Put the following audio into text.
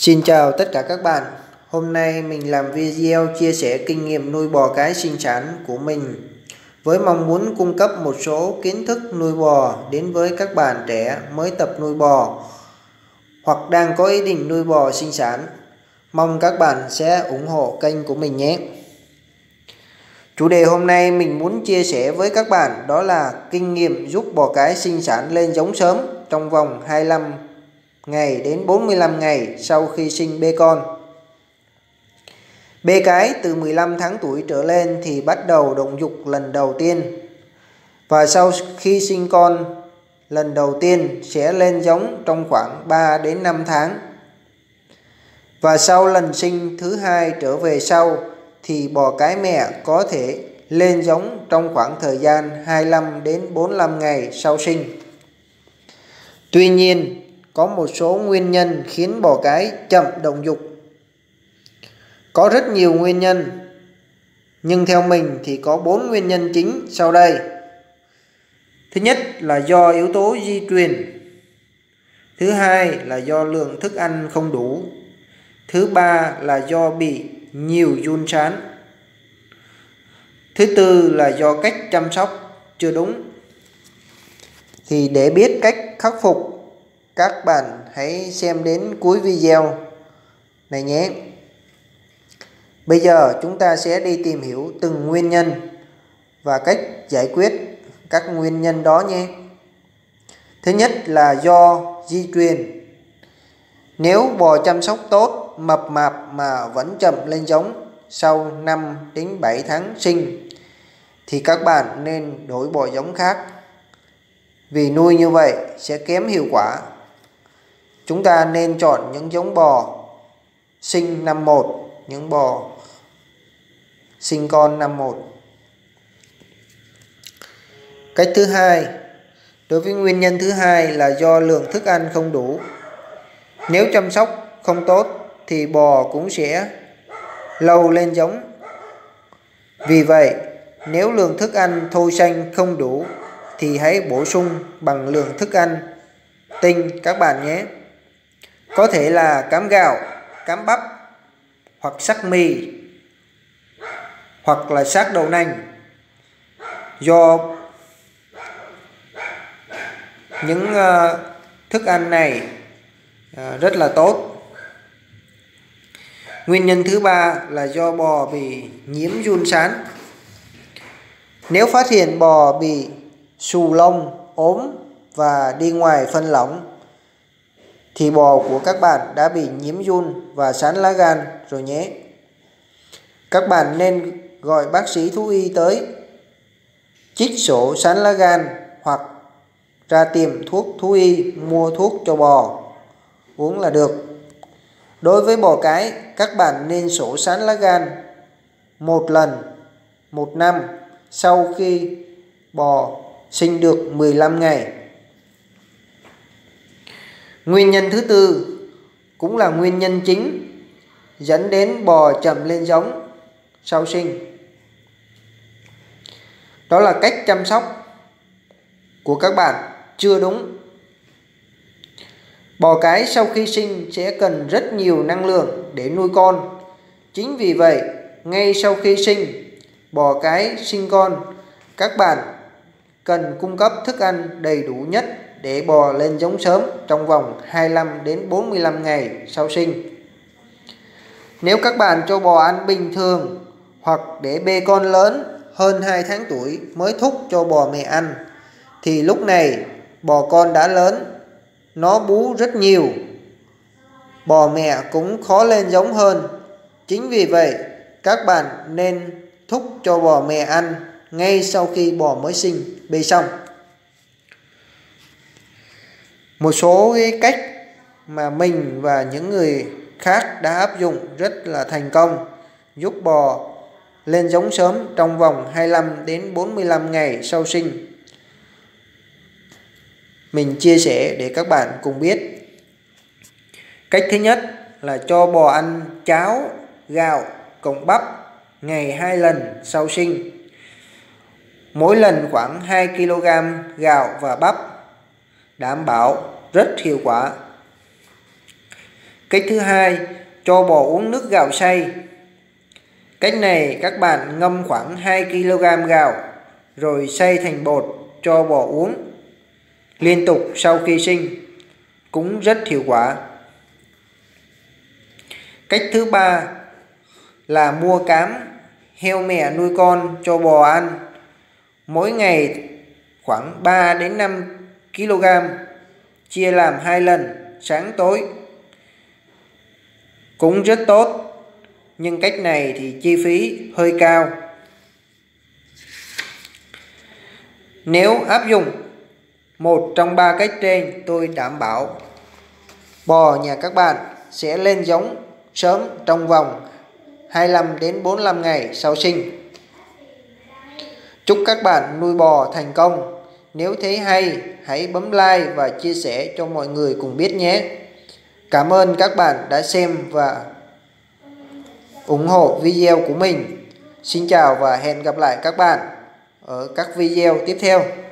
Xin chào tất cả các bạn. Hôm nay mình làm video chia sẻ kinh nghiệm nuôi bò cái sinh sản của mình với mong muốn cung cấp một số kiến thức nuôi bò đến với các bạn trẻ mới tập nuôi bò hoặc đang có ý định nuôi bò sinh sản. Mong các bạn sẽ ủng hộ kênh của mình nhé. Chủ đề hôm nay mình muốn chia sẻ với các bạn đó là kinh nghiệm giúp bò cái sinh sản lên giống sớm trong vòng 25 ngày đến 45 ngày sau khi sinh bê con. Bê cái từ 15 tháng tuổi trở lên thì bắt đầu động dục lần đầu tiên. Và sau khi sinh con lần đầu tiên sẽ lên giống trong khoảng 3 đến 5 tháng. Và sau lần sinh thứ hai trở về sau thì bò cái mẹ có thể lên giống trong khoảng thời gian 25 đến 45 ngày sau sinh. Tuy nhiên, có một số nguyên nhân khiến bò cái chậm động dục. Có rất nhiều nguyên nhân, nhưng theo mình thì có 4 nguyên nhân chính sau đây. Thứ nhất là do yếu tố di truyền. Thứ hai là do lượng thức ăn không đủ. Thứ ba là do bị nhiều giun sán. Thứ tư là do cách chăm sóc chưa đúng. Thì để biết cách khắc phục, các bạn hãy xem đến cuối video này nhé. Bây giờ chúng ta sẽ đi tìm hiểu từng nguyên nhân và cách giải quyết các nguyên nhân đó nhé. Thứ nhất là do di truyền. Nếu bò chăm sóc tốt, mập mạp mà vẫn chậm lên giống sau 5 đến 7 tháng sinh thì các bạn nên đổi bò giống khác. Vì nuôi như vậy sẽ kém hiệu quả. Chúng ta nên chọn những giống bò sinh năm 1, những bò sinh con năm 1. Cách thứ hai, đối với nguyên nhân thứ hai là do lượng thức ăn không đủ. Nếu chăm sóc không tốt thì bò cũng sẽ lâu lên giống. Vì vậy, nếu lượng thức ăn thô xanh không đủ thì hãy bổ sung bằng lượng thức ăn tinh các bạn nhé. Có thể là cám gạo, cám bắp hoặc sắc mì hoặc là xác đậu nành. Do những thức ăn này rất là tốt. Nguyên nhân thứ ba là do bò bị nhiễm giun sán. Nếu phát hiện bò bị xù lông, ốm và đi ngoài phân lỏng thì bò của các bạn đã bị nhiễm giun và sán lá gan rồi nhé. Các bạn nên gọi bác sĩ thú y tới trích sổ sán lá gan hoặc ra tiệm thuốc thú y mua thuốc cho bò uống là được. Đối với bò cái, các bạn nên sổ sán lá gan một lần một năm sau khi bò sinh được 15 ngày. Nguyên nhân thứ tư cũng là nguyên nhân chính dẫn đến bò chậm lên giống sau sinh. Đó là cách chăm sóc của các bạn chưa đúng. Bò cái sau khi sinh sẽ cần rất nhiều năng lượng để nuôi con. Chính vì vậy, ngay sau khi sinh, bò cái sinh con, các bạn cần cung cấp thức ăn đầy đủ nhất để bò lên giống sớm trong vòng 25 đến 45 ngày sau sinh. Nếu các bạn cho bò ăn bình thường hoặc để bê con lớn hơn 2 tháng tuổi mới thúc cho bò mẹ ăn thì lúc này bò con đã lớn, nó bú rất nhiều, bò mẹ cũng khó lên giống hơn. Chính vì vậy, các bạn nên thúc cho bò mẹ ăn ngay sau khi bò mới sinh bê xong. Một số cái cách mà mình và những người khác đã áp dụng rất là thành công giúp bò lên giống sớm trong vòng 25 đến 45 ngày sau sinh. Mình chia sẻ để các bạn cùng biết. Cách thứ nhất là cho bò ăn cháo, gạo, cộng bắp ngày 2 lần sau sinh. Mỗi lần khoảng 2 kg gạo và bắp, đảm bảo rất hiệu quả. Cách thứ hai, cho bò uống nước gạo xay. Cách này các bạn ngâm khoảng 2 kg gạo rồi xay thành bột cho bò uống liên tục sau khi sinh, cũng rất hiệu quả. Cách thứ ba là mua cám heo mẹ nuôi con cho bò ăn, mỗi ngày khoảng 3 đến 5 kg, chia làm 2 lần sáng tối, cũng rất tốt. Nhưng cách này thì chi phí hơi cao. Nếu áp dụng một trong 3 cách trên, tôi đảm bảo bò nhà các bạn sẽ lên giống sớm trong vòng 25 đến 45 ngày sau sinh. Chúc các bạn nuôi bò thành công. Nếu thấy hay, hãy bấm like và chia sẻ cho mọi người cùng biết nhé. Cảm ơn các bạn đã xem và ủng hộ video của mình. Xin chào và hẹn gặp lại các bạn ở các video tiếp theo.